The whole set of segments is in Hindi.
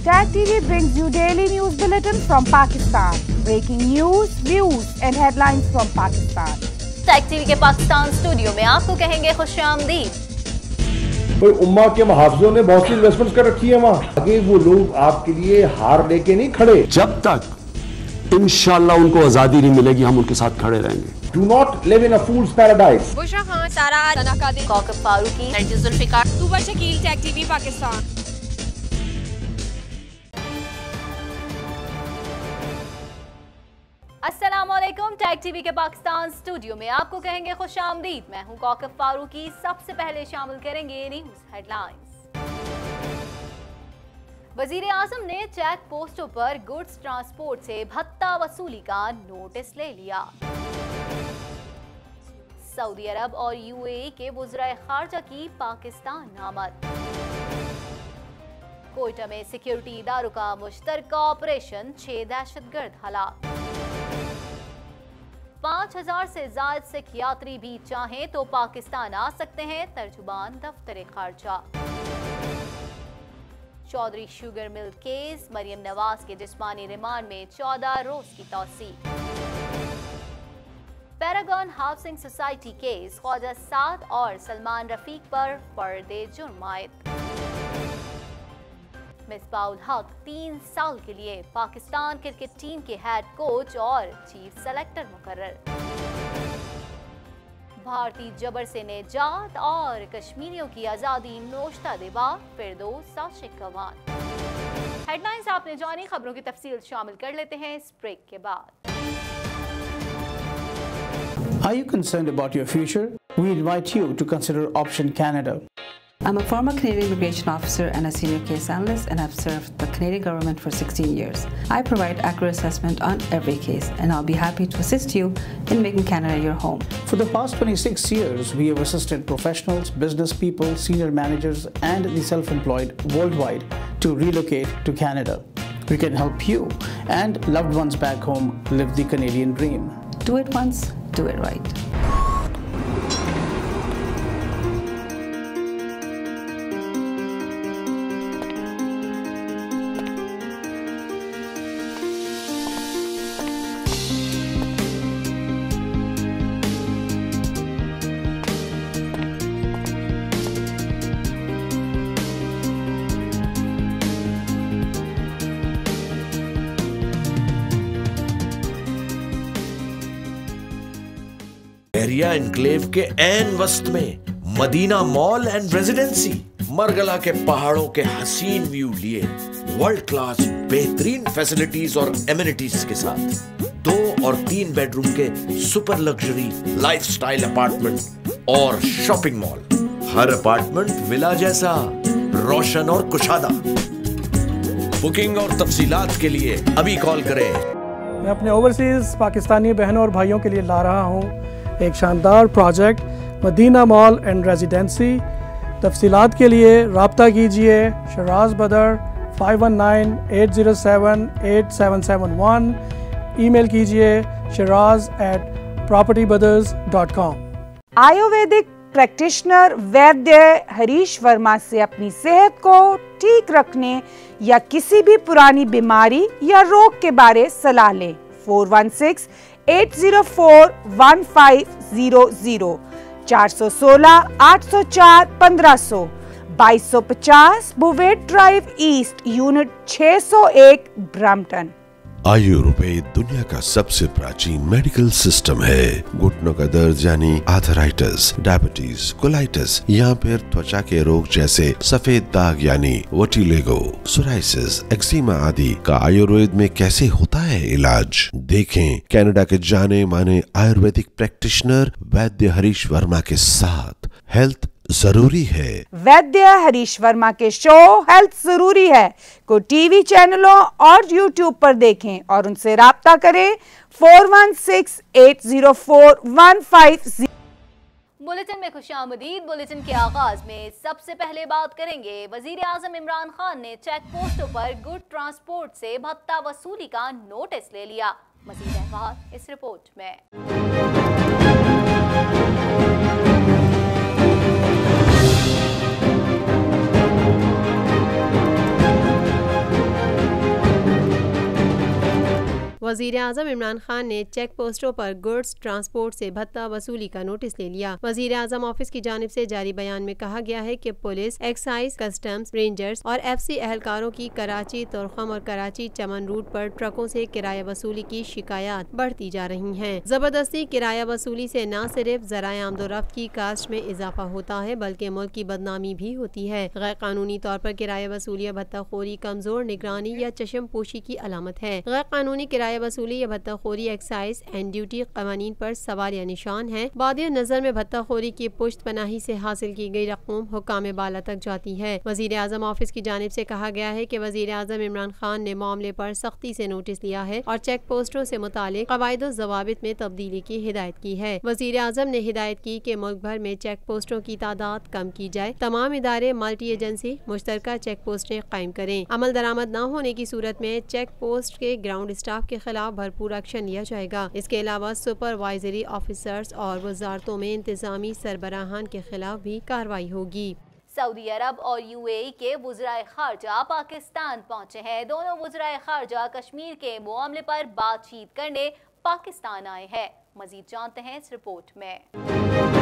Tag TV brings you daily news bulletin from Pakistan. Breaking news, views and headlines from Pakistan. Tag TV के पाकिस्तान स्टूडियो में आपको कहेंगे खुशामदीद। कोई उम्मा के मुहाफिजों ने बहुत सी इन्वेस्टमेंट्स कर रखी है वहाँ। आगे वो लोग आपके लिए हार लेके नहीं खड़े। जब तक इंशाअल्लाह उनको आजादी नहीं मिलेगी, हम उनके साथ खड़े रहेंगे। Do not live in a fool's paradise. Bushra Khan, Sara तनाकादी, कौकब फारूकी, जुल्फिकार, तूबा शकील, टैग टीवी पाकिस्तान। अस्सलामुअलैकुम। टैग टीवी के पाकिस्तान स्टूडियो में आपको कहेंगे खुशामदीद। मैं हूं कौकब फारूकी। सबसे पहले शामिल करेंगे न्यूज हेडलाइंस। वजीर आजम ने चेक पोस्टों पर गुड्स ट्रांसपोर्ट से भत्ता वसूली का नोटिस ले लिया। सऊदी अरब और यूएई के वज़राए खारजा की पाकिस्तान आमद। कोयटा में सिक्योरिटी इदारों का मुश्तरका ऑपरेशन, 6 दहशतगर्द हलाक। 5000 से ज्यादा सिख यात्री भी चाहें तो पाकिस्तान आ सकते हैं, तर्जुमान दफ्तर खारजा। Chaudhry sugar mill case, Maryam Nawaz के जिस्मानी रिमांड में 14 रोज की तौसी। Paragon housing society case, Khawaja Saad और सलमान रफीक पर फर्दे जुर्म आयद। मिसबाउल हक 3 साल के लिए पाकिस्तान क्रिकेट टीम के हेड कोच और चीफ सेलेक्टर मुकर्रर। भारतीय जबर से निजात और कश्मीरियों की आजादी, नोश्ता देवा फिरदौस आशिक कवान। हेडलाइंस आपने जानी, खबरों की तफसील शामिल कर लेते हैं इस ब्रेक के बाद। Are you concerned about your future? We invite you to consider Option Canada. I'm a former Canadian immigration officer and a senior case analyst, and I've served the Canadian government for 16 years. I provide accurate assessment on every case, and I'll be happy to assist you in making Canada your home. For the past 26 years, we have assisted professionals, business people, senior managers, and the self-employed worldwide to relocate to Canada. We can help you and loved ones back home live the Canadian dream. Do it once, do it right. Area enclave के एन वस्त में Madina mall and residency, Margalla के पहाड़ों के हसीन व्यू लिए वर्ल्ड क्लास बेहतरीन फैसिलिटीज और एमिनिटीज के साथ 2 और 3 बेडरूम के सुपर लग्जरी लाइफस्टाइल अपार्टमेंट और शॉपिंग मॉल। हर अपार्टमेंट विला जैसा रोशन और कुशादा। बुकिंग और तफसीलात के लिए अभी कॉल करें। मैं अपने ओवरसीज पाकिस्तानी बहनों और भाइयों के लिए ला रहा हूँ एक शानदार project Madina mall and residency. तफसीलात के लिए राब्ता कीजिए शराज बदर 5198078771। ईमेल कीजिए shiraz@propertybrothers.com। आयुर्वेदिक प्रैक्टिशनर वैद्य हरीश वर्मा से अपनी सेहत को ठीक रखने या किसी भी पुरानी बीमारी या रोग के बारे सलाह लें। 416-804-1500, 416-804-1500, 2250 Bovaird drive east, unit 601, Brampton. आयुर्वेद दुनिया का सबसे प्राचीन मेडिकल सिस्टम है। घुटनों का दर्द यानी आर्थराइटिस, डायबिटीज, कोलाइटिस या फिर त्वचा के रोग जैसे सफेद दाग यानी वोटिलिगो, सोराइसिस, एक्जिमा आदि का आयुर्वेद में कैसे होता है इलाज। देखें कनाडा के जाने माने आयुर्वेदिक प्रैक्टिशनर वैद्य हरीश वर्मा के साथ। हेल्थ जरूरी है। वैद्य हरीश वर्मा के शो हेल्थ जरूरी है को टीवी चैनलों और यूट्यूब पर देखें और उनसे राब्ता करें। 416-804-1500। बुलेटिन में खुशामदीद। बुलेटिन के आगाज में सबसे पहले बात करेंगे वजीर आजम इमरान खान ने चेक पोस्टों पर गुड ट्रांसपोर्ट से भत्ता वसूली का नोटिस ले लिया। मज़ीद अहवाल इस रिपोर्ट में। वजीर आजम इमरान खान ने चेक पोस्टों पर गुड्स ट्रांसपोर्ट से भत्ता वसूली का नोटिस ले लिया। वजीर आजम ऑफिस की जानिब से जारी बयान में कहा गया है कि पुलिस, एक्साइज, कस्टम्स, रेंजर्स और FC एहलकारों की कराची, तुरखम और कराची चमन रूट पर ट्रकों से किराया वसूली की शिकायत बढ़ती जा रही हैं। जबरदस्ती किराया वसूली से न सिर्फ ज़राए आमदोरफ्त की कास्ट में इजाफा होता है बल्कि मुल्क की बदनामी भी होती है। गैर कानूनी तौर पर किराया वसूली या भत्ताखोरी कमजोर निगरानी या चशम पोशी की अलामत है। गैर कानूनी किराया वसूली या भत्ताखोरी एक्साइज एंड ड्यूटी कवानीन पर सवाल या निशान है। बादिया नजर में भत्ताखोरी की पुश्त पनाही से हासिल की गई रकूम हुक्काम बाला तक जाती है। वजीर आजम ऑफिस की जानिब से कहा गया है कि वजीर आजम इमरान खान ने मामले पर सख्ती से नोटिस लिया है और चेक पोस्टों से मुतालिक कवायद ज़वाबित में तब्दीली की हिदायत की है। वजीर आजम ने हिदायत की कि मुल्क भर में चेक पोस्टों की तादाद कम की जाए। तमाम इदारे मल्टी एजेंसी मुश्तरका चेक पोस्टें कायम करें। अमल दरामद न होने की सूरत में चेक पोस्ट के ग्राउंड स्टाफ के खिलाफ भरपूर एक्शन लिया जाएगा। इसके अलावा सुपरवाइजरी ऑफिसर्स और वजारतों में इंतजामी सरबराहान के खिलाफ भी कार्रवाई होगी। सऊदी अरब और UAE के वज़राए ख़ारजा पाकिस्तान पहुंचे हैं। दोनों वज़राए ख़ारजा कश्मीर के मामले पर बातचीत करने पाकिस्तान आए हैं। मज़ीद जानते हैं इस रिपोर्ट में।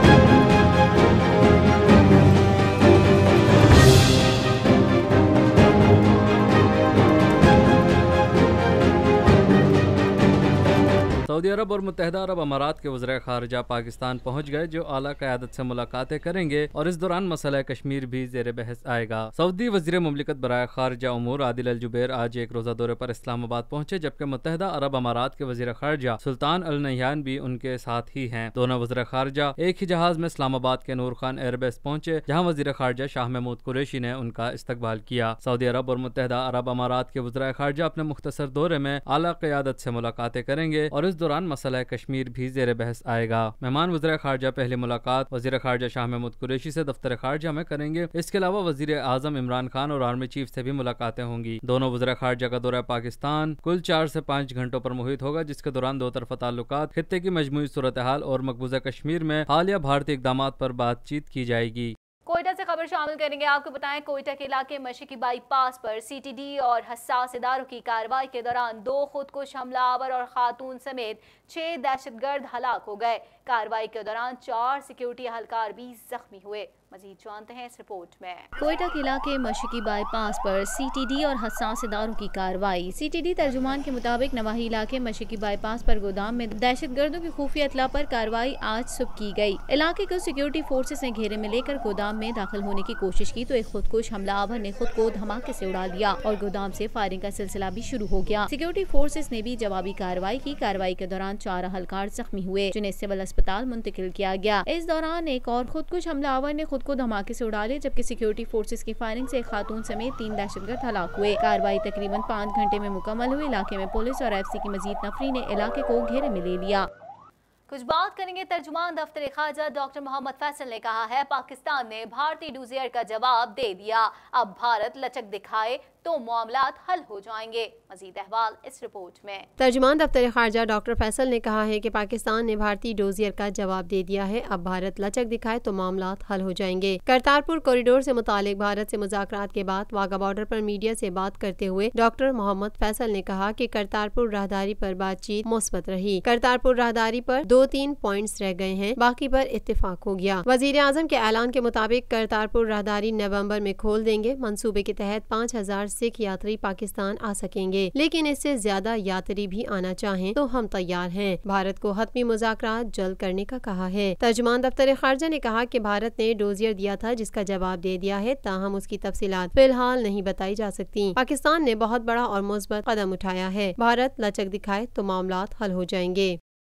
सऊदी अरब और मुत्तहिदा अरब अमारात के वज़ीर ख़ारजा पाकिस्तान पहुँच गए, जो आला क़यादत से मुलाकातें करेंगे और इस दौरान मसला कश्मीर भी ज़ेर बहस आएगा। सऊदी वज़ीर मुमलिकत बराए ख़ारजा उमूर आदिल अल जुबैर आज एक रोज़ा दौरे पर इस्लामाबाद पहुँचे, जबकि मुत्तहिदा अरब अमारात के वज़ीर ख़ारजा सुल्तान अल नह्यान भी उनके साथ ही हैं। दोनों वज़ीर ख़ारजा एक ही जहाज़ में इस्लामाबाद के नूर खान एयरबेस पहुँचे, जहाँ वज़ीर ख़ारजा शाह महमूद कुरैशी ने उनका इस्तकबाल किया। सऊदी अरब और मुत्तहिदा अरब अमारात के वज़ीर ख़ारजा अपने मुख्तसर दौरे में आला क़यादत से मुलाकातें करेंगे और इस दौरान मसला कश्मीर भी ज़ेर बहस आएगा। मेहमान वज़ीर ख़ारजा पहली मुलाकात वज़ीर ख़ारजा शाह महमूद कुरैशी से दफ्तर ख़ारजा में करेंगे। इसके अलावा वज़ीर आज़म इमरान खान और आर्मी चीफ से भी मुलाकातें होंगी। दोनों वज़ीर ख़ारजा का दौरा पाकिस्तान कुल 4 से 5 घंटों पर मुहित होगा, जिसके दौरान दो तरफ़ा ताल्लुकात, खित्ते की मजमूई सूरत हाल और मकबूजा कश्मीर में हालिया भारतीय इक़दामात पर बातचीत की जाएगी। कोयटा से खबर शामिल करेंगे। आपको बताएं, कोयटा के इलाके मशरकी बाईपास पर CTD और हसास इदारों की कार्रवाई के दौरान 2 खुदकुश हमलावर और खातून समेत 6 दहशतगर्द हलाक हो गए। कार्रवाई के दौरान 4 सिक्योरिटी एहलकार भी जख्मी हुए। मजीद जानते हैं इस रिपोर्ट में। कोयटा के इलाके मशरकी बाईपास पर CTD और हसास इदारों की कार्रवाई। CTD तर्जुमान के मुताबिक नवाही इलाके मशरकी बाईपास पर गोदाम में दहशतगर्दों की खुफिया इत्तला पर कार्रवाई आज सुबह की गई। इलाके को सिक्योरिटी फोर्सेस ने घेरे में लेकर गोदाम में दाखिल होने की कोशिश की तो एक खुदकुश हमलावर ने खुद को धमाके से उड़ा दिया और गोदाम से फायरिंग का सिलसिला भी शुरू हो गया। सिक्योरिटी फोर्सेस ने भी जवाबी कार्रवाई की। कार्रवाई के दौरान 4 अहलकार जख्मी हुए, जिन्हें सिविल अस्पताल मुंतकिल किया गया। इस दौरान एक और खुदकुश हमलावर ने खुद को धमाके से उड़ा लिया, जबकि सिक्योरिटी फोर्सेस की फायरिंग से एक खातून समेत 3 दहशतगर्द हलाक हुए। कार्रवाई तकरीबन 5 घंटे में मुकम्मल हुई। इलाके में पुलिस और FC की मजीद नफरी ने इलाके को घेरे में ले लिया। कुछ बात करेंगे तर्जुमान दफ्तर ख़ारजा डॉक्टर मोहम्मद फैसल ने कहा है, पाकिस्तान ने भारतीय डोजियर का जवाब दे दिया। अब भारत लचक दिखाए तो मामलात हल हो जाएंगे। मजीद अहवाल इस रिपोर्ट में। तर्जुमान दफ्तर ख़ारजा डॉक्टर फैसल ने कहा है कि पाकिस्तान ने भारतीय डोजियर का जवाब दे दिया है। अब भारत लचक दिखाए तो मामलात हल हो जाएंगे। करतारपुर कॉरिडोर से मुतालिक भारत से मुज़ाकरात के बाद वाघा बॉर्डर पर मीडिया से बात करते हुए डॉक्टर मोहम्मद फैसल ने कहा कि करतारपुर राहदारी पर बातचीत मुस्बत रही। करतारपुर राहदारी पर 2-3 पॉइंट्स रह गए हैं, बाकी पर इत्तेफाक हो गया। वजीर आजम के ऐलान के मुताबिक करतारपुर राहदारी नवंबर में खोल देंगे। मंसूबे के तहत 5000 सिख यात्री पाकिस्तान आ सकेंगे, लेकिन इससे ज्यादा यात्री भी आना चाहें तो हम तैयार हैं। भारत को हतमी मुज़ाकरात जल्द करने का कहा है। तर्जुमान दफ्तर ख़ारजा ने कहा कि भारत ने डोजियर दिया था, जिसका जवाब दे दिया है, ताहम उसकी तफसीलात फिलहाल नहीं बताई जा सकती। पाकिस्तान ने बहुत बड़ा और मुस्बत कदम उठाया है। भारत लचक दिखाए तो मामलात हल हो जाएंगे।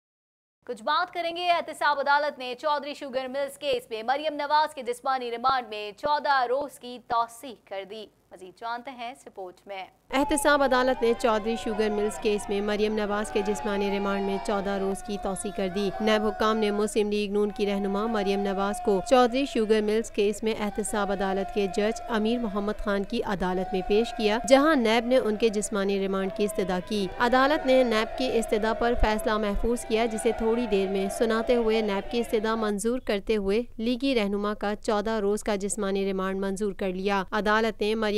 कुछ बात करेंगे एहतसाब अदालत ने चौधरी शुगर मिल्स केस में मरियम नवाज के जिस्मानी रिमांड में 14 रोज की तौसीह कर दी। मजीद जानते हैं इस रिपोर्ट में। एहतसाब अदालत ने चौधरी शुगर मिल्स केस में मरियम नवाज के जिस्मानी रिमांड में 14 रोज की तौसीह कर दी। नैब हुक्काम ने मुस्लिम लीग नून की रहनुमा मरियम नवाज को चौधरी शुगर मिल्स केस में एहतसाब अदालत के जज अमीर मोहम्मद खान की अदालत में पेश किया, जहां नैब ने उनके जिस्मानी रिमांड की इस्तदा की। अदालत ने नैब की इस्तदा पर फैसला महफूज किया, जिसे थोड़ी देर में सुनाते हुए नैब की इस्तदा मंजूर करते हुए लीगी रहनुमा का 14 रोज का जिस्मानी रिमांड मंजूर कर लिया। अदालत ने मरियम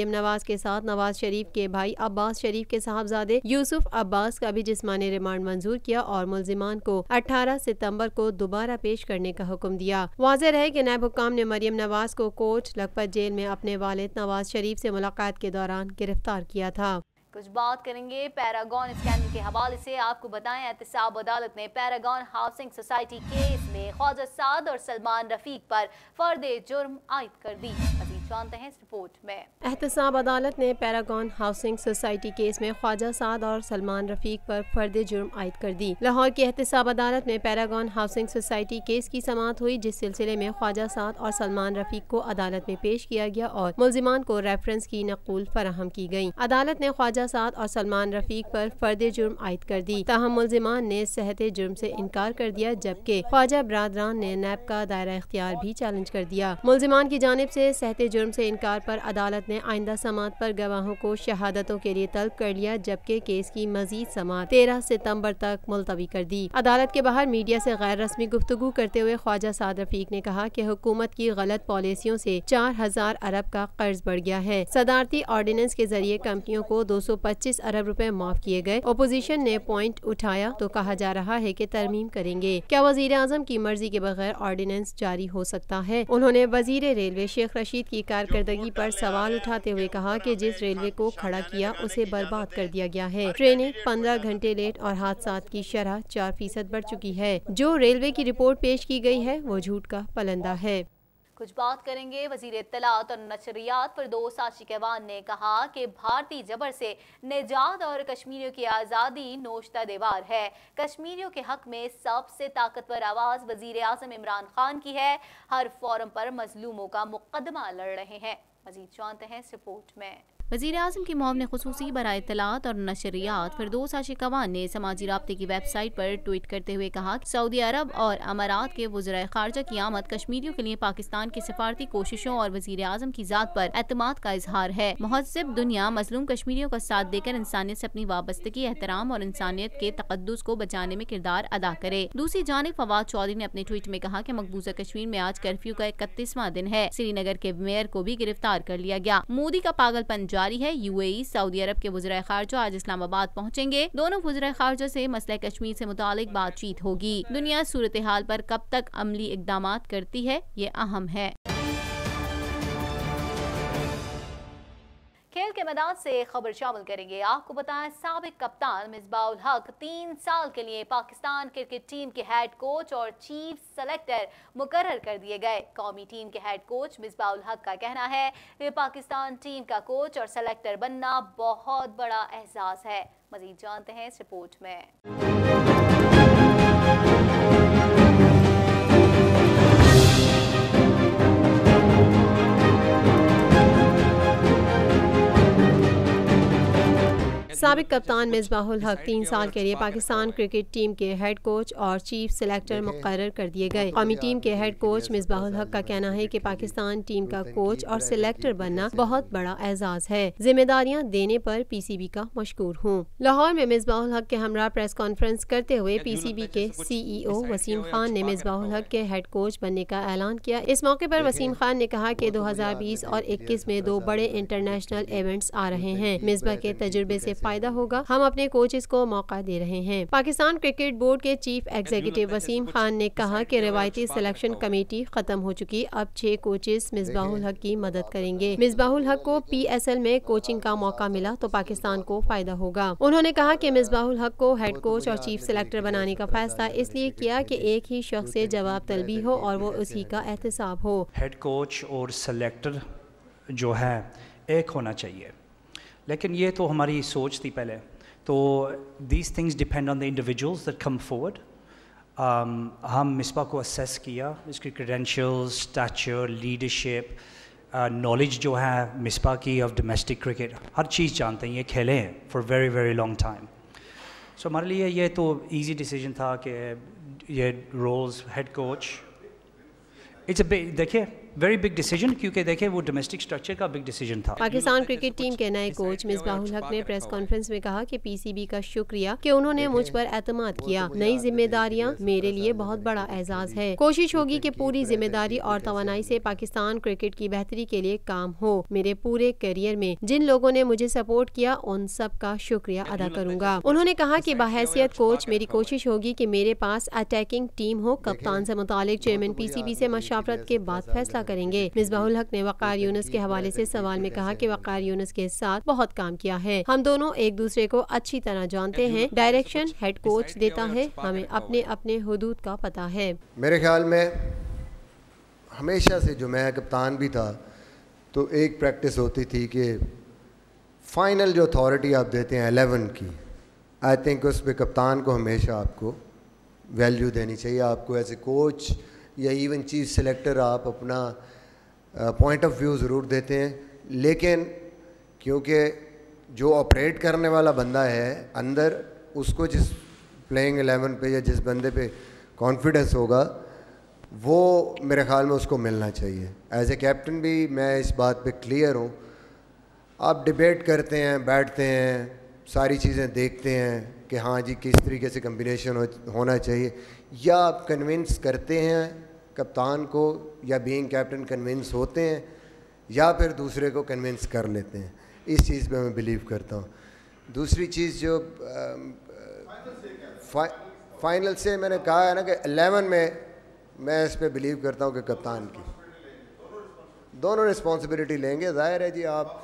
मरियम नवाज के साथ नवाज शरीफ के भाई अब्बास शरीफ के साहबजादे यूसुफ अब्बास का भी जिस्मानी रिमांड मंजूर किया और मुल्जिमान को 18 सितंबर को दोबारा पेश करने का हुक्म दिया। वाज़ेह रहे कि नायब हुक्काम ने मरियम नवाज को कोट लखपत जेल में अपने वालिद नवाज शरीफ से मुलाकात के दौरान गिरफ्तार किया था। कुछ बात करेंगे पैरागॉन स्कैंडल के हवाले से। आपको बताएं, एहतसाब अदालत ने पैरागॉन हाउसिंग सोसाइटी केस में ख्वाजा साद और सलमान रफीक पर फर्द जुर्म आयद कर दी। मज़ीद जानते हैं इस रिपोर्ट में। एहतसाब अदालत ने पैरागॉन हाउसिंग सोसाइटी केस में ख्वाजा साद और सलमान रफीक पर फर्द जुर्म आयद कर दी। लाहौर की एहतसाब अदालत में पैरागॉन हाउसिंग सोसाइटी केस की समाअत हुई, जिस सिलसिले में ख्वाजा साद और सलमान रफीक को अदालत में पेश किया गया और मुल्जिमान को रेफरेंस की नकूल फराहम की गई। अदालत ने ख्वाजा साद और सलमान रफीक पर फर्द जुर्म आयद कर दी। ताहम मुल्जिमान ने सहत जुर्म से इनकार कर दिया, जबकि ख्वाजा बरादरान ने नैब का दायरा इख्तियार भी चैलेंज कर दिया। मुल्जिमान की जानिब से सहत जुर्म से इनकार पर अदालत ने आइंदा समाअत पर गवाहों को शहादतों के लिए तलब कर लिया, जबकि केस की मजीद समाअत 13 सितंबर तक मुलतवी कर दी। अदालत के बाहर मीडिया से गैर रस्मी गुफ्तगू करते हुए ख्वाजा साद रफीक ने कहा कि हुकूमत की गलत पॉलिसियों से 4000 अरब का कर्ज बढ़ गया है। सदारती ऑर्डिनेंस के जरिए कंपनियों को 225 अरब रुपए माफ किए गए। ओपोजिशन ने पॉइंट उठाया तो कहा जा रहा है कि तरमीम करेंगे। क्या वजीर आजम की मर्जी के बगैर ऑर्डिनेंस जारी हो सकता है? उन्होंने वजीर रेलवे शेख रशीद की कारकर्दगी पर सवाल उठाते हुए कहा कि जिस रेलवे को खड़ा किया उसे बर्बाद कर दिया गया है। ट्रेनें 15 घंटे लेट और हादसात की शरह 4% बढ़ चुकी है। जो रेलवे की रिपोर्ट पेश की गई है वो झूठ का पलंदा है। कुछ बात करेंगे वजीर इत्तलात और नशरियात फिरदौस आशिकवान ने कहा कि भारतीय जबर से निजात और कश्मीरियों की आज़ादी नोश्ता दीवार है। कश्मीरियों के हक में सबसे ताकतवर आवाज़ वजीर आज़म इमरान खान की है। हर फोरम पर मजलूमों का मुकदमा लड़ रहे हैं। मजीद जानते हैं इस रिपोर्ट में। वज़ीर आज़म की मुआविन ख़ुसूसी बराए इत्तलात और नशरियात फिरदौस आशिकवान ने समाजी राब्ते की वेबसाइट पर ट्वीट करते हुए कहा कि सऊदी अरब और अमारात के वज़राए ख़ारजा की आमद कश्मीरियों के लिए पाकिस्तान की सिफारती कोशिशों और वज़ीर आज़म की ज़ात पर एतमाद का इजहार है। मुहज़्ज़ब दुनिया मज़लूम कश्मीरियों का साथ देकर इंसानियत से अपनी वाबस्तगी, एहतराम और इंसानियत के तक़द्दुस को बचाने में किरदार अदा करे। दूसरी जानिब फवाद चौधरी ने अपने ट्वीट में कहा कि मकबूजा कश्मीर में आज कर्फ्यू का 31वां दिन है। श्रीनगर के मेयर को भी गिरफ्तार कर लिया गया। मोदी का पागलपन जारी है। यूएई सऊदी अरब के वज़ीर ख़ारजा आज इस्लामाबाद पहुंचेंगे। दोनों वज़ीर ख़ारजा से मसला कश्मीर से मुतालिक बातचीत होगी। दुनिया सूरत हाल पर कब तक अमली इक़दामात करती है, ये अहम है। खेल के मैदान से खबर शामिल करेंगे। आपको बताएं, साबिक कप्तान मिसबाहुल हक 3 साल के लिए पाकिस्तान क्रिकेट टीम के हेड कोच और चीफ सेलेक्टर मुकर्रर कर दिए गए। कौमी टीम के हेड कोच मिसबाहुल हक का कहना है कि पाकिस्तान टीम का कोच और सेलेक्टर बनना बहुत बड़ा एहसास है। मजीद जानते हैं इस रिपोर्ट में। साबिक कप्तान मिसबाहुल हक 3 साल के लिए पाकिस्तान क्रिकेट टीम के हेड कोच और चीफ सेलेक्टर मुकर्रर कर दिए गए। कौमी टीम के हेड कोच मिसबाहुल हक का कहना है कि पाकिस्तान टीम का कोच और सेलेक्टर बनना बहुत बड़ा एजाज है। जिम्मेदारियां देने पर पीसीबी का मशकूर हूँ। लाहौर में मिसबाहुल हक के हमरा प्रेस कॉन्फ्रेंस करते हुए पीसीबी के सीईओ वसीम खान ने मिसबाहुल हक के हेड कोच बनने का ऐलान किया। इस मौके पर वसीम खान ने कहा कि 2020 और 21 में 2 बड़े इंटरनेशनल इवेंट्स आ रहे हैं। मिसबा के तजुर्बे से फायदा होगा। हम अपने कोचेस को मौका दे रहे हैं। पाकिस्तान क्रिकेट बोर्ड के चीफ एग्जीक्यूटिव वसीम खान ने कहा कि रिवायती सिलेक्शन कमेटी खत्म हो चुकी, अब 6 कोचेस मिसबाहुल हक की मदद करेंगे। मिसबाहुल हक को PSL में कोचिंग का मौका मिला तो पाकिस्तान को फायदा होगा। उन्होंने कहा कि मिसबाहुल हक को हेड कोच और चीफ सेलेक्टर बनाने का फैसला इसलिए किया कि एक ही शख्स से जवाब तलबी हो और वो उसी का एहतसाब हो। हेड कोच और सेलेक्टर जो है एक होना चाहिए, लेकिन ये तो हमारी सोच थी पहले। तो these things depend on the individuals that come forward. हम मिसबा को असेस किया, इसकी क्रेडेंशियल्स, स्टैचर, लीडरशिप, नॉलेज जो है मिसबा की ऑफ डोमेस्टिक क्रिकेट, हर चीज़ जानते हैं, ये खेले हैं for very very long time. So हमारे लिए ये तो ईजी डिसीजन था कि ये roles head coach, it's a big, देखिए वेरी बिग डिसीजन, क्योंकि देखें वो डोमेस्टिक स्ट्रक्चर का बिग डिसीजन था। पाकिस्तान क्रिकेट टीम के नए कोच मिसबाहुल हक ने प्रेस कॉन्फ्रेंस में कहा कि पीसीबी का शुक्रिया कि उन्होंने मुझ पर एतमाद किया। नई जिम्मेदारियां मेरे लिए बहुत बड़ा एजाज है। कोशिश होगी कि पूरी जिम्मेदारी और तवानाई से पाकिस्तान क्रिकेट की बेहतरी के लिए काम हो। मेरे पूरे करियर में जिन लोगों ने मुझे सपोर्ट किया उन सब का शुक्रिया अदा करूंगा। उन्होंने कहा कि बहैसियत कोच मेरी कोशिश होगी कि मेरे पास अटैकिंग टीम हो। कप्तान से मुतालिक चेयरमैन पीसीबी से मशावरत के बाद फैसला करेंगे। मिसबाहुल हक ने वक़ार यूनुस के हवाले से सवाल में कहा कि वक़ार यूनुस के साथ बहुत काम किया है। हम दोनों एक दूसरे को अच्छी तरह जानते हैं। डायरेक्शन हेड कोच देता है, हमें अपने अपने हुदूद का पता है। मेरे ख्याल में हमेशा से जो मैं कप्तान भी था तो एक प्रैक्टिस होती थी कि फाइनल जो अथॉरिटी आप देते हैं 11 की, आई थिंक उस पर कप्तान को हमेशा आपको वैल्यू देनी चाहिए। आपको एज ए कोच या इवन चीफ सेलेक्टर आप अपना पॉइंट ऑफ व्यू ज़रूर देते हैं, लेकिन क्योंकि जो ऑपरेट करने वाला बंदा है अंदर, उसको जिस प्लेइंग 11 पे या जिस बंदे पे कॉन्फिडेंस होगा वो मेरे ख्याल में उसको मिलना चाहिए। एज ए कैप्टन भी मैं इस बात पे क्लियर हूँ। आप डिबेट करते हैं, बैठते हैं, सारी चीज़ें देखते हैं कि हाँ जी किस तरीके से कम्बिनेशन होना चाहिए, या आप कन्विंस करते हैं कप्तान को या बीइंग कैप्टन कन्विंस होते हैं, या फिर दूसरे को कन्विंस कर लेते हैं। इस चीज़ पे मैं बिलीव करता हूँ। दूसरी चीज़ जो फाइनल से मैंने कहा है ना कि 11 में मैं इस पे बिलीव करता हूँ कि कप्तान की दोनों रिस्पॉन्सिबिलिटी लेंगे। ज़ाहिर है जी, आप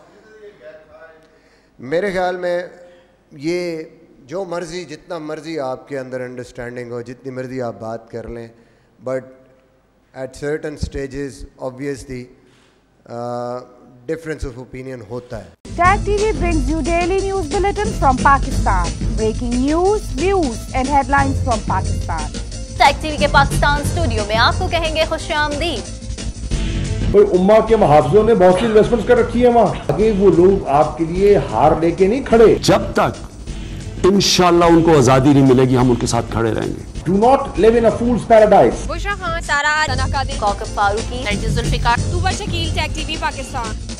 मेरे ख्याल में ये जो मर्ज़ी जितना मर्ज़ी आपके अंदर अंडरस्टैंडिंग हो, जितनी मर्ज़ी आप बात कर लें, but at certain stages obviously difference of opinion होता है। Tag TV brings you daily news bulletin from Pakistan. Breaking news, views and headlines from Pakistan. Tag TV के पाकिस्तान स्टूडियो में आपको कहेंगे खुशामदीद। भाई उम्मा के मुहाफ़िज़ों ने बहुत सी इन्वेस्टमेंट्स कर रखी है वहाँ। आगे वो लोग आपके लिए हार लेके नहीं खड़े। जब तक इंशाल्लाह उनको आजादी नहीं मिलेगी हम उनके साथ खड़े रहेंगे। Do not live in a fool's paradise. Bushra Khan, Sara, तना कादिर, कौकब फारूकी, जुल्फिकार, तुबर शकील, टैग टीवी पाकिस्तान।